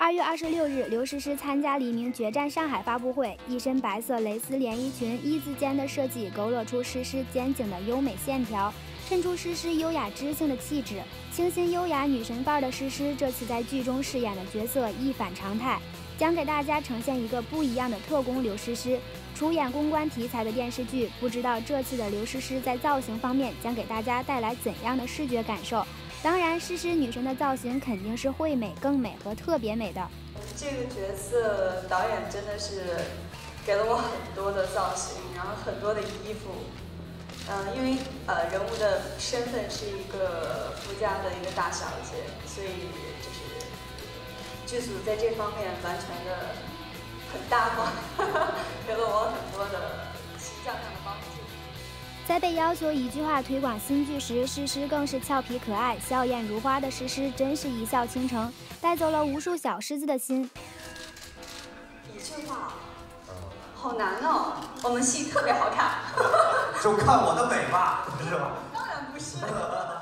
2月26日，刘诗诗参加黎明决战上海发布会，一身白色蕾丝连衣裙，1字肩的设计勾勒出诗诗肩颈的优美线条，衬出诗诗优雅知性的气质。清新优雅女神范儿的诗诗，这次在剧中饰演的角色一反常态，将给大家呈现一个不一样的特工刘诗诗。出演公关题材的电视剧，不知道这次的刘诗诗在造型方面将给大家带来怎样的视觉感受？当然，诗诗女神的造型肯定是会美、更美和特别美的。 这个角色导演真的是给了我很多的造型，然后很多的衣服。因为人物的身份是一个夫家的一个大小姐，所以就是剧组在这方面完全的很大方，给了我很多的形象上的帮助。 在被要求一句话推广新剧时，诗诗更是俏皮可爱、笑靥如花的诗诗，真是一笑倾城，带走了无数小狮子的心。 一句话，好难哦！我们戏特别好看， 就看我的美吧，是吧？ 当然不是。